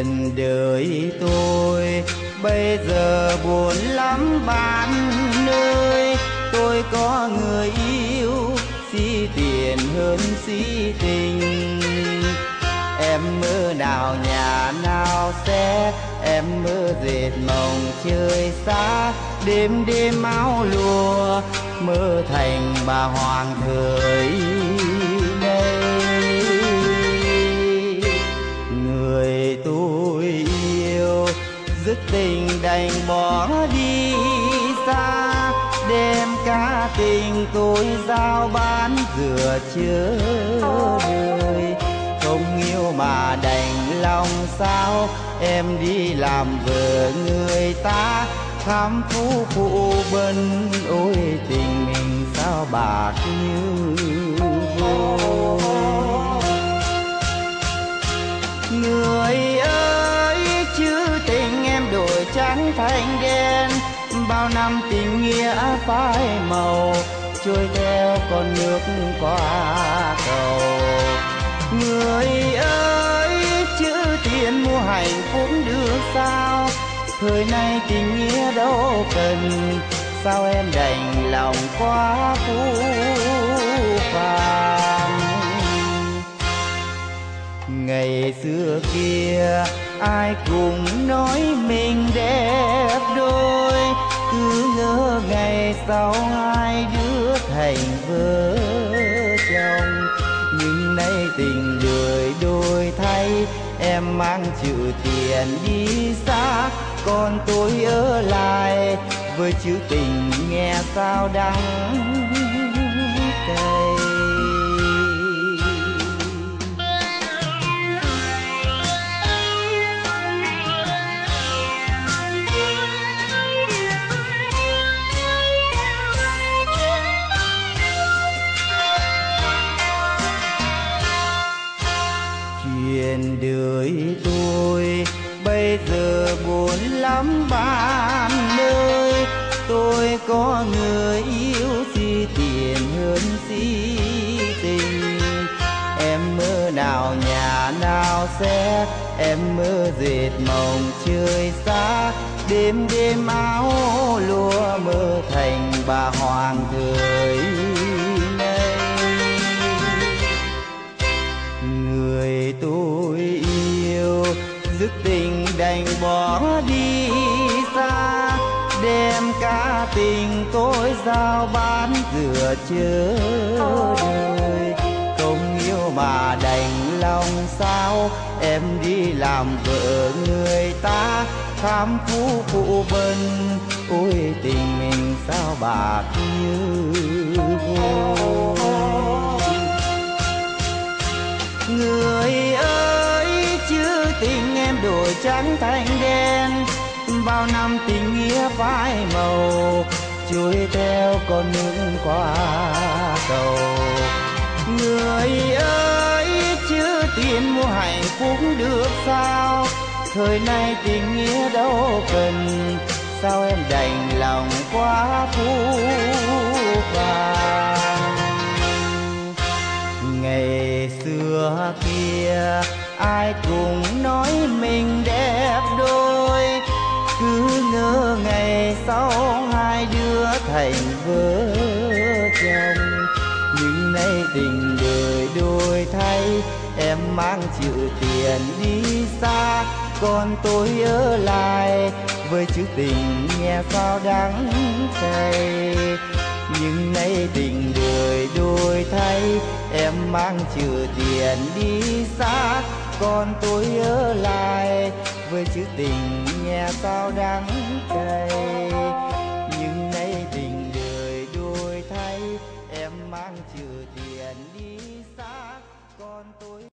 Chuyện đời tôi bây giờ buồn lắm bạn ơi. Tôi có người yêu si tiền hơn si tình. Em mơ nào nhà nào xe, em mơ dệt mộng trời xa. Đêm đêm áo lụa mơ thành bà hoàng thời nay. Người tôi yêu dứt tình đành bỏ đi xa. Đem cả tình tôi giao bán giữa chớ đời. Không yêu mà đành lòng sao, em đi làm vợ người ta. Khám phú phụ bần ôi tình mình sao bạc như vôi. Người ơi chứ tình em đổi trắng thành đen. Bao năm tình nghĩa phai màu, trôi theo con nước qua cầu. Người ơi chữ tiền mua hạnh phúc được sao, thời nay tình nghĩa đâu cần. Sao em đành lòng quá phũ phàng. Ngày xưa kia ai cũng nói mình đẹp đôi. Cứ ngỡ ngày sau hai đứa thành vợ chồng. Nhưng nay tình đời đổi thay, em mang chữ tiền đi xa. Còn tôi ở lại với chữ tình nghe sao đắng cay. Chuyện đời tôi bây giờ buồn lắm bạn ơi. Tôi có người yêu si tiền hơn si tình. Em mơ nào nhà nào xe, em mơ dệt mộng trời xa. Đêm đêm áo lụa mơ thành bà hoàng thời nay. Người tôi yêu dứt tình đành bỏ đi xa. Đem cả tình tôi giao bán giữa chớ đời. Không yêu mà đành lòng sao, em đi làm vợ người ta. Khám phú phụ bần ôi tình mình sao bạc như vôi. Người ơi chứ tình em đổi trắng thành đen. Bao năm tình nghĩa phai màu, trôi theo con nước qua cầu. Người ơi chứ tiền mua hạnh phúc được sao, thời nay tình nghĩa đâu cần. Sao em đành lòng quá phũ phàng. Ngày xưa kia ai cũng nói mình đẹp đôi. Cứ ngỡ ngày sau hai đứa thành vợ chồng. Nhưng nay tình đời đổi thay, em mang chữ tiền đi xa. Còn tôi ở lại với chữ tình nghe sao đắng cay. Nhưng nay tình đời đổi thay, em mang chữ tiền đi xa. Còn tôi ở lại với chữ tình nghe sao đắng cay. Nhưng nay tình đời đổi thay, em mang chữ tiền đi xa. Còn tôi